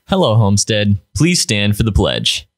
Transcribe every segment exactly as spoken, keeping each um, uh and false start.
Hello, Homestead. Please stand for the pledge.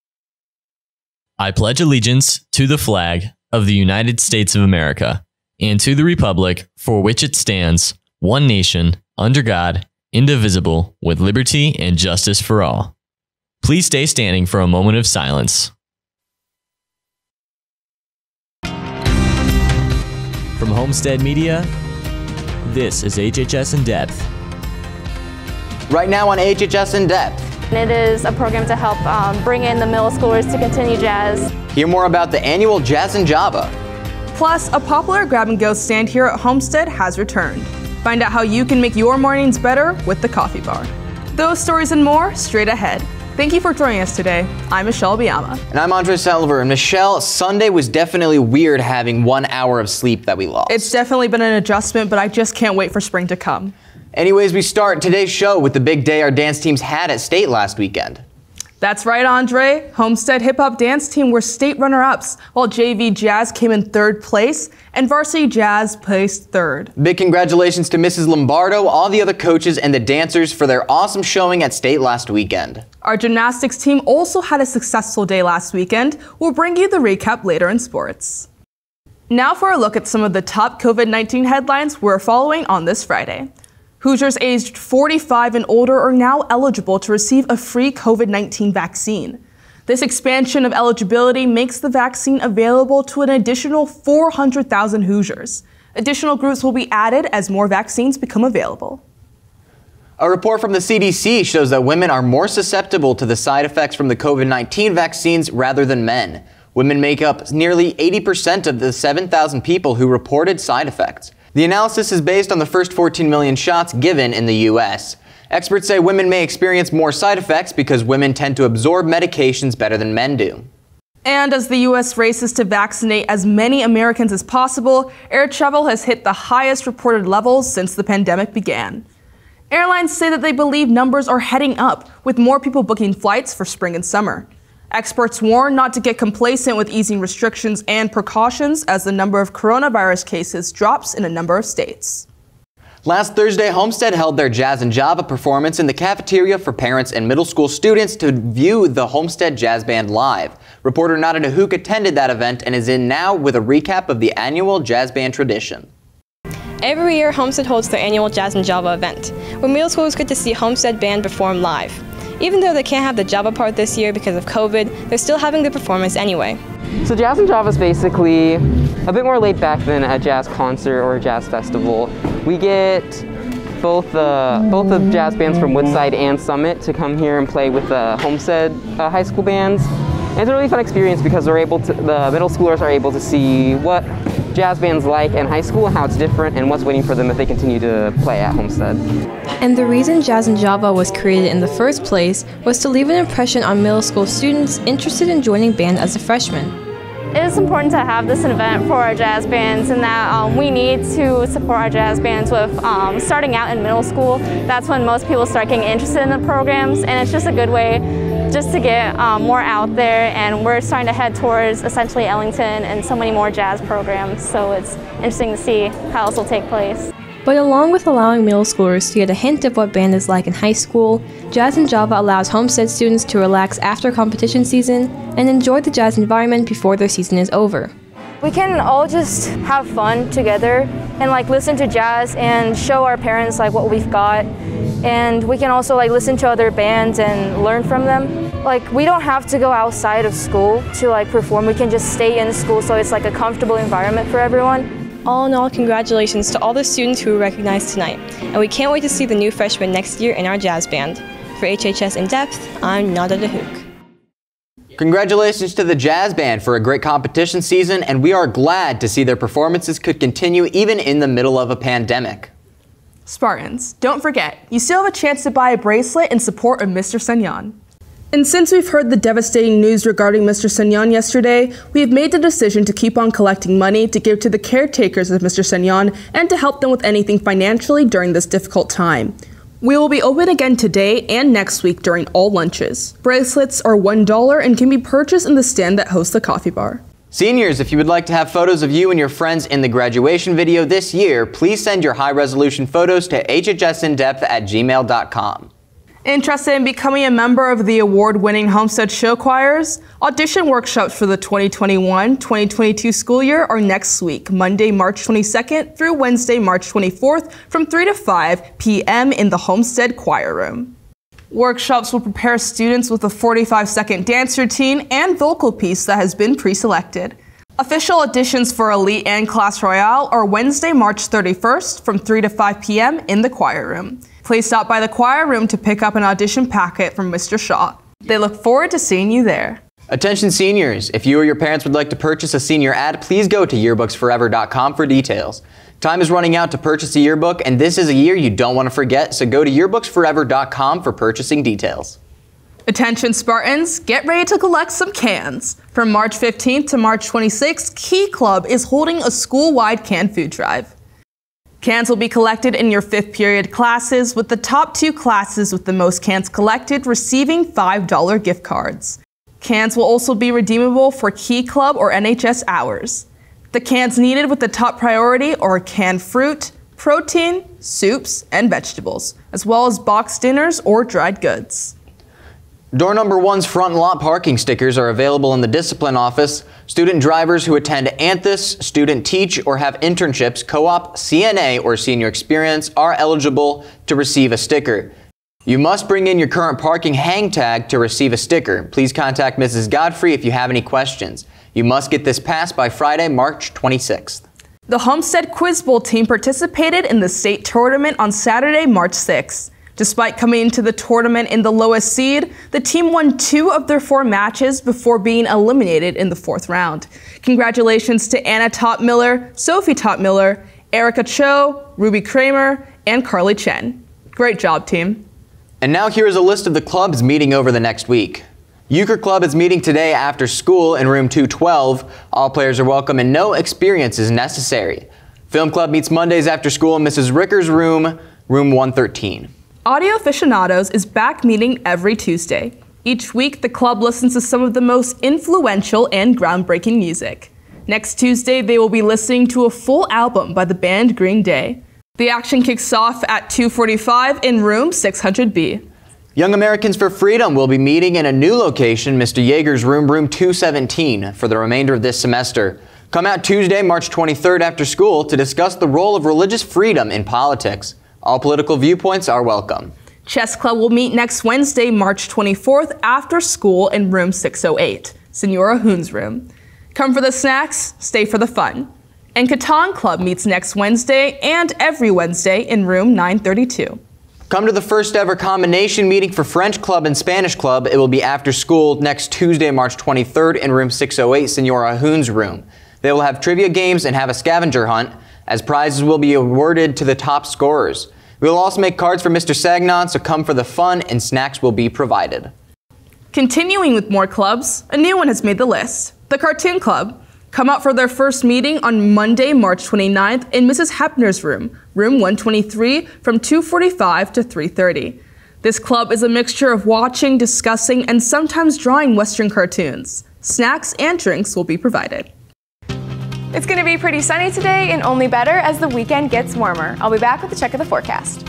I pledge allegiance to the flag of the United States of America and to the republic for which it stands, one nation, under God, indivisible, with liberty and justice for all. Please stay standing for a moment of silence. From Homestead Media, this is H H S In Depth. Right now on H H S In Depth. It is a program to help um, bring in the middle schoolers to continue jazz. Hear more about the annual Jazz in Java. Plus, a popular grab-and-go stand here at Homestead has returned. Find out how you can make your mornings better with the coffee bar. Those stories and more straight ahead. Thank you for joining us today. I'm Michelle Biama. And I'm Andre Salver. And Michelle, Sunday was definitely weird having one hour of sleep that we lost. It's definitely been an adjustment, but I just can't wait for spring to come. Anyways, we start today's show with the big day our dance teams had at state last weekend. That's right, Andre. Homestead Hip Hop Dance Team were state runner-ups, while J V Jazz came in third place and Varsity Jazz placed third. Big congratulations to Missus Lombardo, all the other coaches, and the dancers for their awesome showing at state last weekend. Our gymnastics team also had a successful day last weekend. We'll bring you the recap later in sports. Now for a look at some of the top COVID nineteen headlines we're following on this Friday. Hoosiers aged forty-five and older are now eligible to receive a free COVID nineteen vaccine. This expansion of eligibility makes the vaccine available to an additional four hundred thousand Hoosiers. Additional groups will be added as more vaccines become available. A report from the C D C shows that women are more susceptible to the side effects from the COVID nineteen vaccines rather than men. Women make up nearly eighty percent of the seven thousand people who reported side effects. The analysis is based on the first fourteen million shots given in the U S. Experts say women may experience more side effects because women tend to absorb medications better than men do. And as the U S races to vaccinate as many Americans as possible, air travel has hit the highest reported levels since the pandemic began. Airlines say that they believe numbers are heading up, with more people booking flights for spring and summer. Experts warn not to get complacent with easing restrictions and precautions as the number of coronavirus cases drops in a number of states. Last Thursday, Homestead held their Jazz in Java performance in the cafeteria for parents and middle school students to view the Homestead Jazz Band live. Reporter Nada Nahuk attended that event and is in now with a recap of the annual Jazz Band tradition. Every year, Homestead holds their annual Jazz in Java event, where middle schoolers get to see Homestead Band perform live. Even though they can't have the Java part this year because of COVID, they're still having the performance anyway. So Jazz in Java is basically a bit more laid back than a jazz concert or a jazz festival. We get both the, both the jazz bands from Woodside and Summit to come here and play with the Homestead uh, high school bands. And it's a really fun experience because they're able to, the middle schoolers are able to see what jazz bands like in high school, how it's different, and what's waiting for them if they continue to play at Homestead. And the reason Jazz in Java was created in the first place was to leave an impression on middle school students interested in joining band as a freshman. It is important to have this event for our jazz bands, and that um, we need to support our jazz bands with um, starting out in middle school. That's when most people start getting interested in the programs, and it's just a good way just to get um, more out there, and we're starting to head towards essentially Ellington and so many more jazz programs, so it's interesting to see how this will take place. But along with allowing middle schoolers to get a hint of what band is like in high school, Jazz in Java allows Homestead students to relax after competition season and enjoy the jazz environment before their season is over. We can all just have fun together and like listen to jazz and show our parents like what we've got. And we can also like listen to other bands and learn from them. Like we don't have to go outside of school to like perform. We can just stay in school, so it's like a comfortable environment for everyone. All in all, congratulations to all the students who were recognized tonight. And we can't wait to see the new freshmen next year in our jazz band. For H H S In Depth, I'm Nada Nahuk. Congratulations to the Jazz Band for a great competition season, and we are glad to see their performances could continue even in the middle of a pandemic. Spartans, don't forget, you still have a chance to buy a bracelet in support of Mister Senyan. And since we've heard the devastating news regarding Mister Senyan yesterday, we have made the decision to keep on collecting money to give to the caretakers of Mister Senyan and to help them with anything financially during this difficult time. We will be open again today and next week during all lunches. Bracelets are one dollar and can be purchased in the stand that hosts the coffee bar. Seniors, if you would like to have photos of you and your friends in the graduation video this year, please send your high-resolution photos to h h s in depth at gmail dot com. Interested in becoming a member of the award-winning Homestead Show Choirs? Audition workshops for the twenty twenty-one twenty twenty-two school year are next week, Monday, March twenty-second through Wednesday, March twenty-fourth from three to five p m in the Homestead Choir Room. Workshops will prepare students with a forty-five second dance routine and vocal piece that has been pre-selected. Official auditions for Elite and Class Royale are Wednesday, March thirty-first from three to five p m in the Choir Room. Please stop by the Choir Room to pick up an audition packet from Mister Shaw. They look forward to seeing you there. Attention seniors, if you or your parents would like to purchase a senior ad, please go to yearbooks forever dot com for details. Time is running out to purchase a yearbook, and this is a year you don't want to forget, so go to yearbooks forever dot com for purchasing details. Attention Spartans, get ready to collect some cans. From March fifteenth to March twenty-sixth, Key Club is holding a school-wide canned food drive. Cans will be collected in your fifth period classes, with the top two classes with the most cans collected receiving five dollar gift cards. Cans will also be redeemable for Key Club or N H S hours. The cans needed with the top priority are canned fruit, protein, soups, and vegetables, as well as boxed dinners or dried goods. Door number one's front lot parking stickers are available in the discipline office. Student drivers who attend Anthus, student teach, or have internships, co-op, C N A, or senior experience are eligible to receive a sticker. You must bring in your current parking hang tag to receive a sticker. Please contact Missus Godfrey if you have any questions. You must get this passed by Friday, March twenty-sixth. The Homestead Quiz Bowl team participated in the state tournament on Saturday, March sixth. Despite coming into the tournament in the lowest seed, the team won two of their four matches before being eliminated in the fourth round. Congratulations to Anna Topp-Miller, Sophie Topp-Miller, Erica Cho, Ruby Kramer, and Carly Chen. Great job, team. And now here is a list of the clubs meeting over the next week. Euchre Club is meeting today after school in room two twelve. All players are welcome and no experience is necessary. Film Club meets Mondays after school in Missus Ricker's room, room one thirteen. Audio Aficionados is back meeting every Tuesday. Each week, the club listens to some of the most influential and groundbreaking music. Next Tuesday, they will be listening to a full album by the band Green Day. The action kicks off at two forty-five in room six hundred B. Young Americans for Freedom will be meeting in a new location, Mister Yeager's room, room two seventeen, for the remainder of this semester. Come out Tuesday, March twenty-third after school to discuss the role of religious freedom in politics. All political viewpoints are welcome. Chess Club will meet next Wednesday, March twenty-fourth after school in room six oh eight, Senora Hoon's room. Come for the snacks, stay for the fun. And Catan Club meets next Wednesday and every Wednesday in room nine thirty-two. Come to the first ever combination meeting for French Club and Spanish Club. It will be after school next Tuesday, March twenty-third in room six oh eight, Senora Hoon's room. They will have trivia games and have a scavenger hunt, as prizes will be awarded to the top scorers. We will also make cards for Mister Sagnon, so come for the fun and snacks will be provided. Continuing with more clubs, a new one has made the list, the Cartoon Club. Come out for their first meeting on Monday, March twenty-ninth in Missus Hepner's room, room one twenty-three from two forty-five to three thirty. This club is a mixture of watching, discussing, and sometimes drawing Western cartoons. Snacks and drinks will be provided. It's going to be pretty sunny today and only better as the weekend gets warmer. I'll be back with a check of the forecast.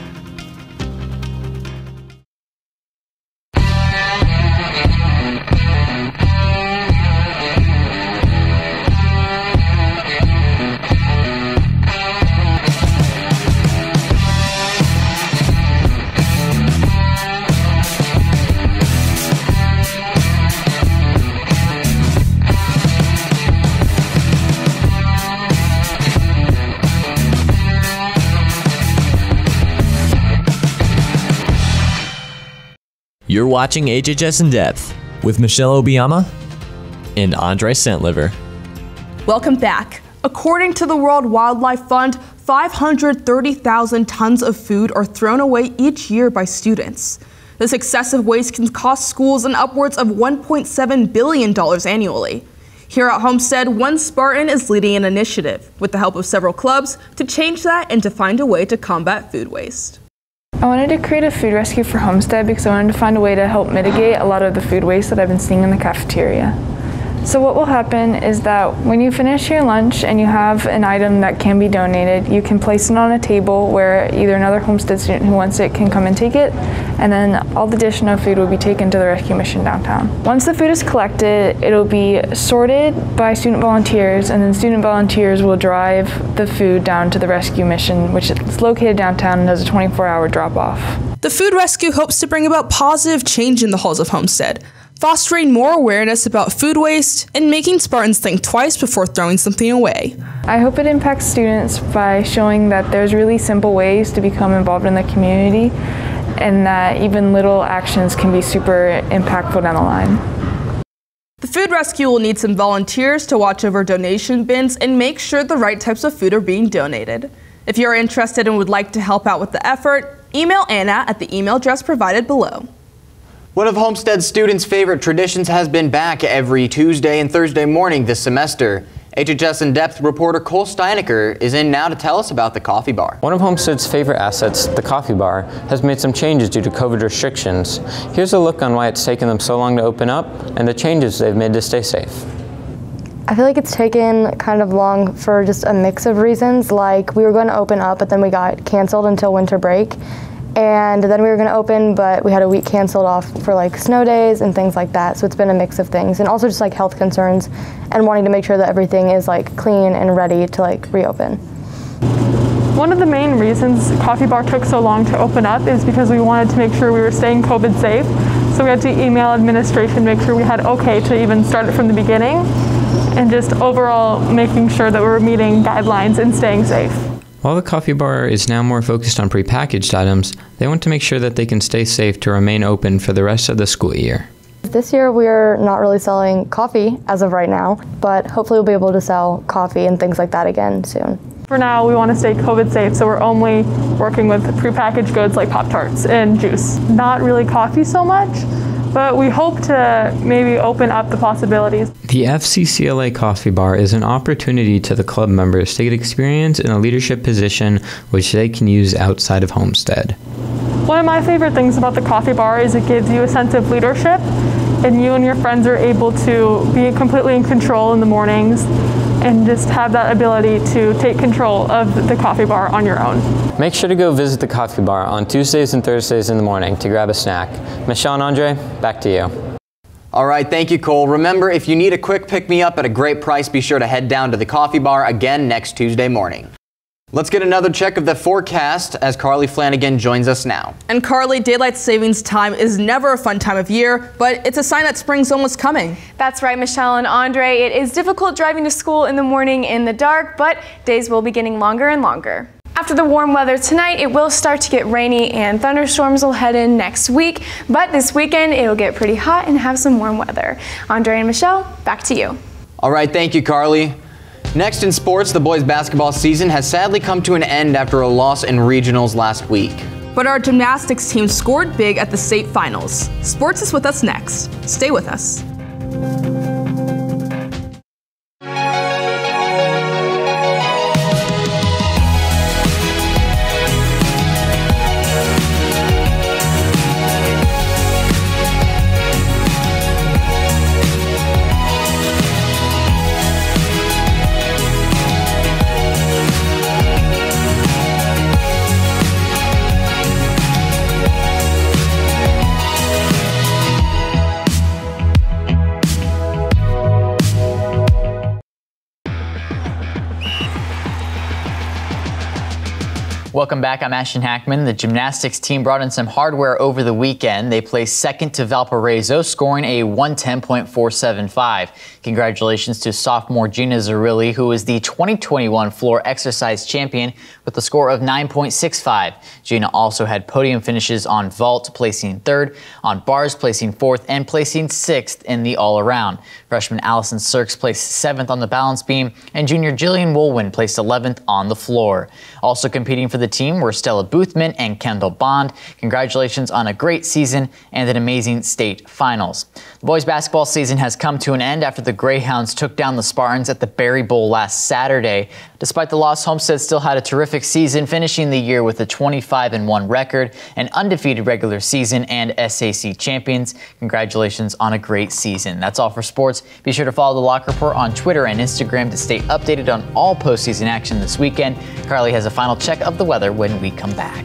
You're watching H H S In Depth with Michelle Obiama and Andre Santliver. Welcome back. According to the World Wildlife Fund, five hundred thirty thousand tons of food are thrown away each year by students. This excessive waste can cost schools an upwards of one point seven billion dollars annually. Here at Homestead, One Spartan is leading an initiative, with the help of several clubs, to change that and to find a way to combat food waste. I wanted to create a food rescue for Homestead because I wanted to find a way to help mitigate a lot of the food waste that I've been seeing in the cafeteria. So what will happen is that when you finish your lunch and you have an item that can be donated, you can place it on a table where either another Homestead student who wants it can come and take it, and then all the additional food will be taken to the rescue mission downtown. Once the food is collected, it'll be sorted by student volunteers, and then student volunteers will drive the food down to the rescue mission, which is located downtown and does a twenty-four hour drop-off. The food rescue hopes to bring about positive change in the halls of Homestead, fostering more awareness about food waste and making Spartans think twice before throwing something away. I hope it impacts students by showing that there's really simple ways to become involved in the community, and that even little actions can be super impactful down the line. The food rescue will need some volunteers to watch over donation bins and make sure the right types of food are being donated. If you're interested and would like to help out with the effort, email Anna at the email address provided below. One of Homestead students' favorite traditions has been back every Tuesday and Thursday morning this semester. H H S In-Depth reporter Cole Steinecker is in now to tell us about the coffee bar. One of Homestead's favorite assets, the coffee bar, has made some changes due to COVID restrictions. Here's a look on why it's taken them so long to open up and the changes they've made to stay safe. I feel like it's taken kind of long for just a mix of reasons. Like, we were going to open up, but then we got canceled until winter break. And then we were going to open, but we had a week canceled off for like snow days and things like that. So it's been a mix of things, and also just like health concerns and wanting to make sure that everything is like clean and ready to like reopen. One of the main reasons Coffee Bar took so long to open up is because we wanted to make sure we were staying COVID safe. So we had to email administration, make sure we had okay to even start it from the beginning, and just overall making sure that we were meeting guidelines and staying safe. While the coffee bar is now more focused on prepackaged items, they want to make sure that they can stay safe to remain open for the rest of the school year. This year we're not really selling coffee as of right now, but hopefully we'll be able to sell coffee and things like that again soon. For now, we want to stay COVID safe, so we're only working with prepackaged goods like Pop-Tarts and juice. Not really coffee so much, but we hope to maybe open up the possibilities. The F C C L A Coffee Bar is an opportunity to the club members to get experience in a leadership position which they can use outside of Homestead. One of my favorite things about the coffee bar is it gives you a sense of leadership, and you and your friends are able to be completely in control in the mornings and just have that ability to take control of the coffee bar on your own. Make sure to go visit the coffee bar on Tuesdays and Thursdays in the morning to grab a snack. Michelle and Andre, back to you. All right, thank you, Cole. Remember, if you need a quick pick-me-up at a great price, be sure to head down to the coffee bar again next Tuesday morning. Let's get another check of the forecast as Carly Flanagan joins us now. And Carly, daylight savings time is never a fun time of year, but it's a sign that spring's almost coming. That's right, Michelle and Andre. It is difficult driving to school in the morning in the dark, but days will be getting longer and longer. After the warm weather tonight, it will start to get rainy and thunderstorms will head in next week, but this weekend it'll get pretty hot and have some warm weather. Andre and Michelle, back to you. All right, thank you, Carly. Next in sports, the boys basketball season has sadly come to an end after a loss in regionals last week. But our gymnastics team scored big at the state finals. Sports is with us next. Stay with us. Welcome back. I'm Ashton Hackman. The gymnastics team brought in some hardware over the weekend. They placed second to Valparaiso, scoring a one ten point four seven five. Congratulations to sophomore Gina Zerilli, who is the twenty twenty-one floor exercise champion with a score of nine point six five. Gina also had podium finishes on vault, placing third, on bars, placing fourth, and placing sixth in the all-around. Freshman Allison Sirks placed seventh on the balance beam, and junior Jillian Woolwin placed eleventh on the floor. Also competing for the team were Stella Boothman and Kendall Bond. Congratulations on a great season and an amazing state finals. The boys basketball season has come to an end after the Greyhounds took down the Spartans at the Berry Bowl last Saturday. Despite the loss, Homestead still had a terrific season, finishing the year with a twenty-five and one record, an undefeated regular season, and S A C champions. Congratulations on a great season. That's all for sports. Be sure to follow the Locker Report on Twitter and Instagram to stay updated on all postseason action this weekend. Carly has a final check of the weather when we come back.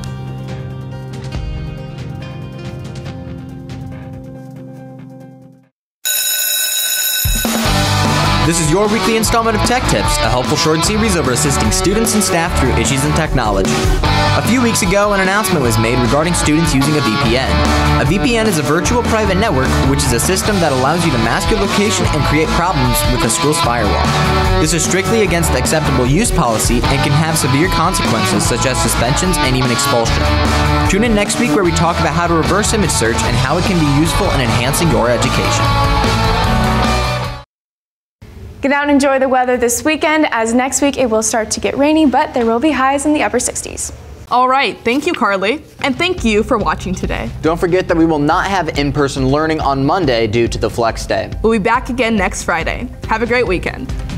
This is your weekly installment of Tech Tips, a helpful short series over assisting students and staff through issues in technology. A few weeks ago, an announcement was made regarding students using a V P N. A V P N is a virtual private network, which is a system that allows you to mask your location and create problems with a school's firewall. This is strictly against the acceptable use policy and can have severe consequences such as suspensions and even expulsion. Tune in next week where we talk about how to reverse image search and how it can be useful in enhancing your education. Get out and enjoy the weather this weekend, as next week it will start to get rainy, but there will be highs in the upper sixties. All right, thank you, Carly, and thank you for watching today. Don't forget that we will not have in-person learning on Monday due to the Flex Day. We'll be back again next Friday. Have a great weekend.